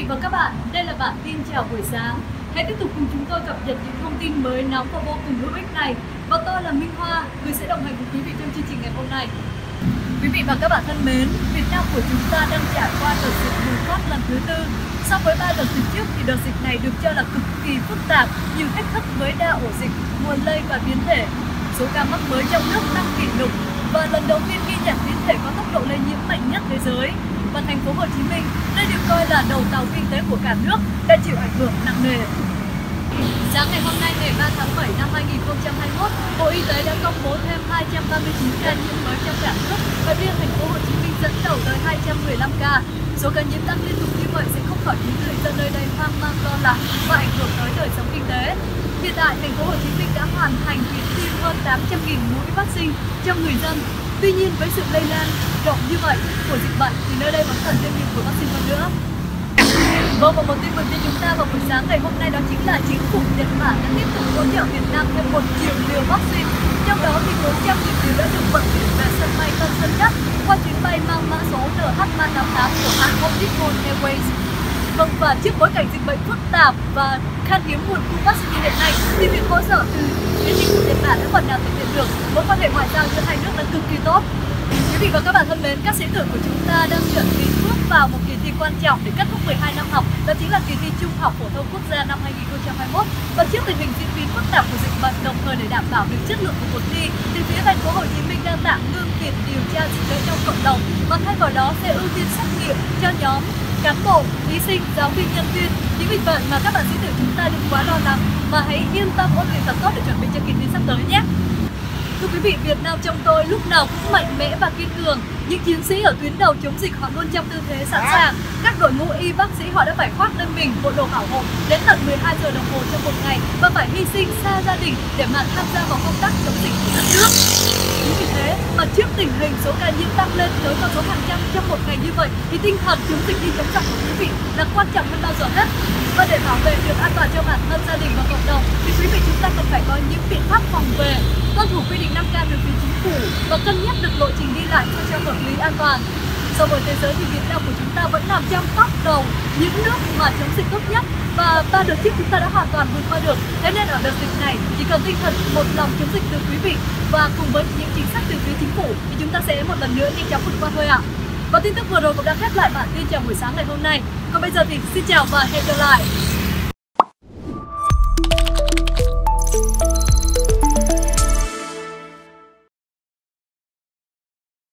vị và các bạn, đây là bản tin chào buổi sáng. Hãy tiếp tục cùng chúng tôi cập nhật những thông tin mới nóng và vô cùng hữu ích này. Và tôi là Minh Hoa, người sẽ đồng hành cùng quý vị trong chương trình ngày hôm nay. Quý vị và các bạn thân mến, Việt Nam của chúng ta đang trải qua đợt dịch bùng phát lần thứ 4. So với 3 đợt dịch trước thì đợt dịch này được cho là cực kỳ phức tạp, nhiều thách thức với đa ổ dịch, nguồn lây và biến thể. Số ca mắc mới trong nước tăng kỷ lục và lần đầu tiên ghi nhận biến thể có tốc độ lây nhiễm mạnh nhất thế giới. Và thành phố Hồ Chí Minh, đây được coi là đầu tàu kinh tế của cả nước, đã chịu ảnh hưởng nặng nề. Sáng ngày hôm nay, ngày 3 tháng 7 năm 2021, Bộ Y tế đã công bố thêm 239 ca nhiễm mới trong cả nước và riêng thành phố Hồ Chí Minh dẫn đầu tới 215 ca. Số ca nhiễm tăng liên tục như vậy sẽ không khỏi khiến người dân nơi đây hoang mang lo lắng và ảnh hưởng tới đời sống kinh tế. Hiện tại, thành phố Hồ Chí Minh đã hoàn thành việc tiêm hơn 800.000 mũi vaccine cho người dân. Tuy nhiên, với sự lây lan rộng như vậy của dịch bệnh thì nơi đây vẫn cần thêm nhiều mũi vaccine hơn nữa. Vâng, và một tin mừng cho chúng ta vào buổi sáng ngày hôm nay đó chính là chính phủ Nhật Bản đã tiếp tục hỗ trợ Việt Nam thêm 1 triệu liều vaccine. Trong đó thì 400.000 liều đã được vận chuyển về sân bay Tân Sơn Nhất qua chuyến bay mang mã số NH388 của hãng Nippon Airways. Vâng, và trước bối cảnh dịch bệnh phức tạp và khan hiếm nguồn cung vaccine hiện nay thì việc hỗ trợ từ phía chính phủ Nhật Bản đã phần nào thực hiện được mối quan hệ ngoại giao giữa hai nước đang cực kỳ tốt. Quý vị và các bạn thân mến, các sĩ tử của chúng ta đang chuẩn bị bước vào một kỳ thi quan trọng để kết thúc 12 năm học, đó chính là kỳ thi Trung học phổ thông quốc gia năm 2021. Và trước tình hình diễn biến phức tạp của dịch bệnh, đồng thời để đảm bảo được chất lượng của cuộc thi, thì phía thành phố Hồ Chí Minh đang tạm ngưng việc điều tra dịch bệnh trong cộng đồng, mà thay vào đó sẽ ưu tiên xét nghiệm cho nhóm cán bộ, thí sinh, giáo viên, nhân viên. Chính vì vậy mà các bạn sĩ tử chúng ta đừng quá lo lắng, mà hãy yên tâm ôn luyện thật tốt để chuẩn bị cho kỳ thi sắp tới nhé. Thưa quý vị, Việt Nam trong tôi lúc nào cũng mạnh mẽ và kiên cường. Những chiến sĩ ở tuyến đầu chống dịch họ luôn trong tư thế sẵn sàng. Các đội ngũ y bác sĩ họ đã phải khoác lên mình bộ đồ bảo hộ đến tận 12 giờ đồng hồ trong một ngày và phải hy sinh xa gia đình để mà tham gia vào công tác chống dịch của đất nước. Chính vì thế mà trước tình hình số ca nhiễm tăng lên tới con số hàng trăm trong một ngày như vậy thì tinh thần chống dịch đi chống giặc của quý vị là quan trọng hơn bao giờ hết. Và để bảo vệ được an toàn cho bản thân, gia đình và cộng đồng thì quý vị chúng ta cần phải có những biện pháp phòng vệ, tuân thủ quy định 5K từ phía chính phủ và cân nhắc được lộ trình đi lại sao cho hợp lý, an toàn. So với thế giới thì Việt Nam của chúng ta vẫn nằm trong top đầu những nước mà chống dịch tốt nhất và 3 đợt trước chúng ta đã hoàn toàn vượt qua được. Thế nên ở đợt dịch này chỉ cần tinh thần một lòng chống dịch từ quý vị và cùng với những chính sách từ phía chính phủ thì chúng ta sẽ một lần nữa nhanh chóng vượt qua thôi ạ. Và tin tức vừa rồi cũng đã khép lại bản tin chào buổi sáng ngày hôm nay. Còn bây giờ thì xin chào và hẹn gặp lại.